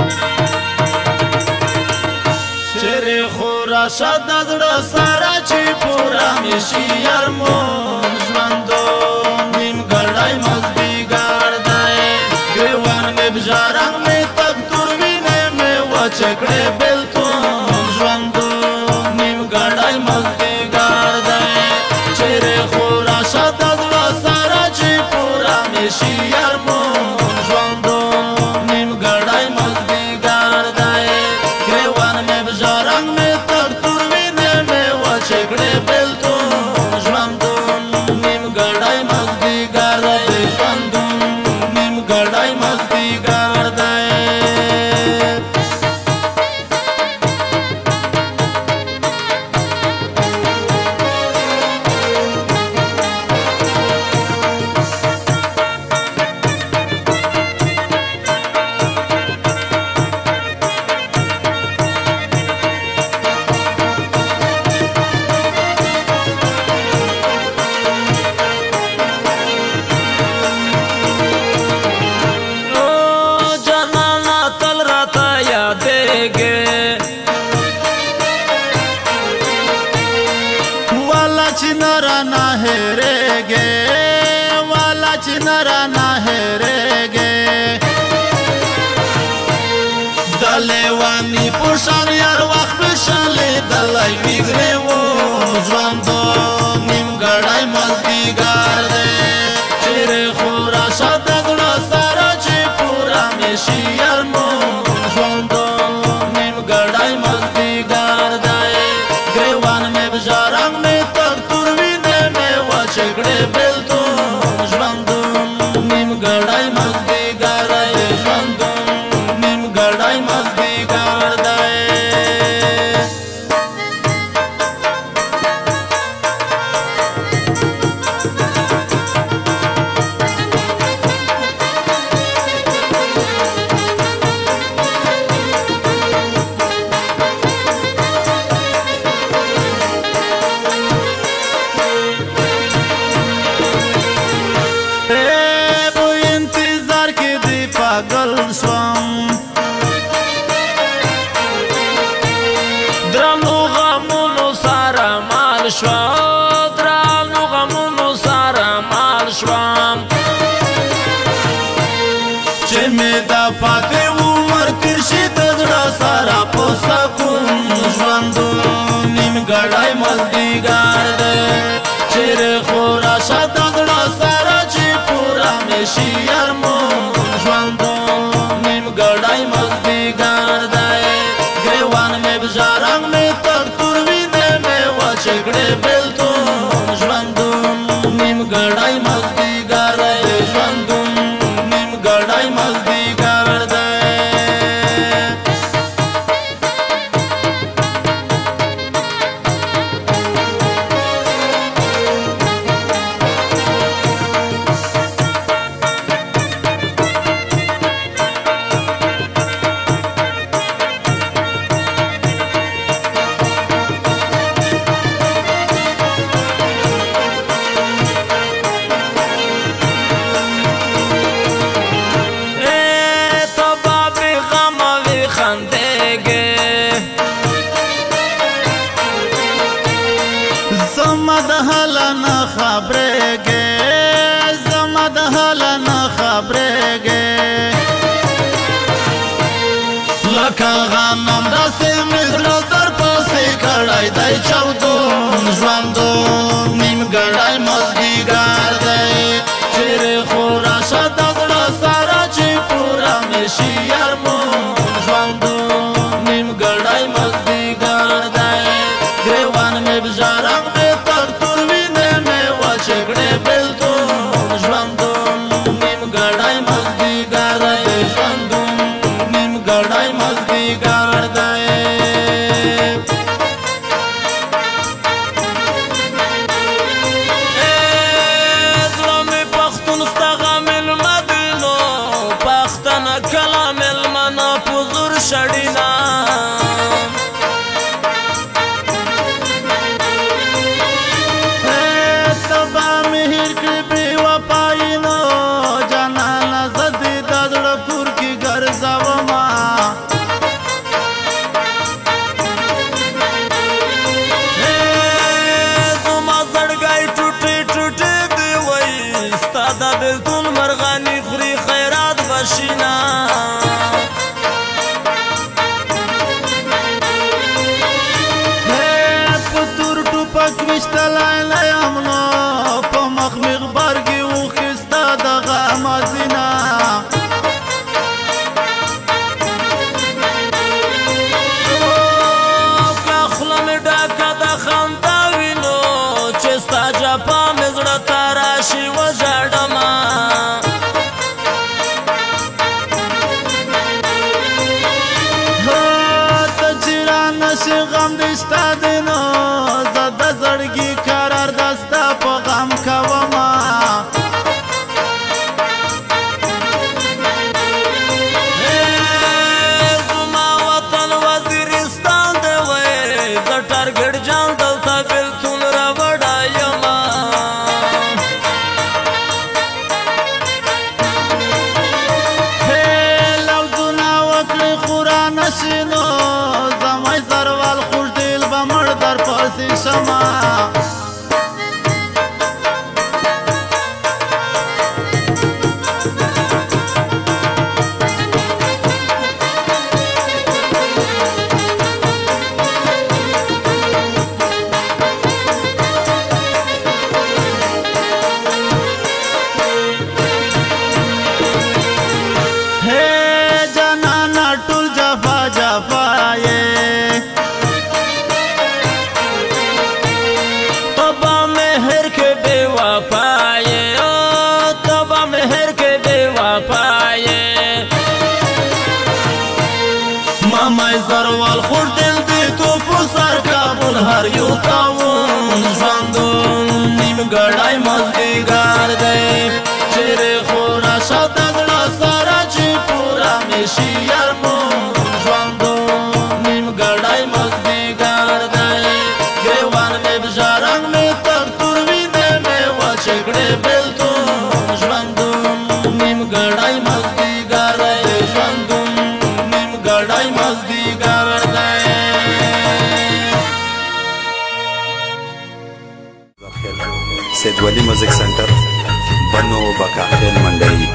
چیرې خو راشه د زړه سره چې پوره مې شي ارمان ژوندو نیمګړی مازدیګر دی ګریوان مې بژارنګ مې تک تور وینې مې وچې کړې بېلتون ژوندو نیمګړی مازدیګر دی چیرې خو راشه د زړه سره چې پوره مې شي ارمان ژوندو نیمګړی مازدیګر دی ګریوان مې بژارنګ مې تک تور وینې مې وچې کړې بېلتون ژوندون نیمګړی مازدیګر دی ژوندون نیمګړی مازدیګر دی چنرا هرگه والا چنرا هرگه دلیوانی پوشان یار وقت بشالی دلای میگره و ژوندو نیمګړی مازدیګر دی چیرې خو راشه د زړه سره چې پوره مې شي ارمان ژوندو نیمګړی مازدیګر دی ګریوان مې بژارنګ مې چکړې بېلتون ژوندون نیمګړی مازدیګر دی ژوندون نیمګړی مازدیګر دی पागल स्वम درنو غمونو سره مال شوم درنو غمونو سره مال شوم چې مې دا پاتې عمر تېر شي د زړه سره په سکون ژوندو نیمګړی مازدیګر دی چیرې خو راشه د زړه سره چې پوره مې شي ارمان ژوندو نیمګړی مازدیګر دی ګریوان مې بژارنګ مې تک تور وینې مې وچې کړې بېلتون ژوندون نیمګړی مازدیګر دی ژوندون نیمګړی مازدیګر دی زما د حال نه خبرېږې زما د حال نه خبرېږې لکه غنم داسې مې زړه درپسې کړی دی چاودون ژوندون نیمګړی مازدیګر دی چیرې خو راشه د زړه سره چې پوره مې شي ارمان ژوندون نیمګړی مازدیګر دی ګریوان مې بژارنګ مې تک تور وینې مې وچې کړې بېلتون ژوندون نیمګړی مازدیګر دی ژوندون نیمګړی مازدیګر دی زړه مې پښتون ستا غمل مدینو پښتنه کله مېلمنه په زور شړینا غم دستا دینو زد زړګي قرار دستا په غم کوما زما وطن وزیرستان دی وای ز ټارګټ جان دلته بلتون را وډایما لوزونه وکړي خورا نشینو زمای زروال خوش دل به مړ در پسې شما مامای زروال خوش دل دی تو په سر کابل هر یو تاون ژوندون نیم ګړی مازدیګر دی چیرې خو راشه د زړه سره چې پوره مې شي یارمون ژوندون نیم ګړی مازدیګر دی ګریوان مې بژرنګ مې تک تور وینې مې وچې کړې بېلتون ژوندون نیم ګړی مازدیګر دی ژوندون نیم ګړی مازدیګر دی سید ولی میوزک سنټر بنو بکاخیل منډی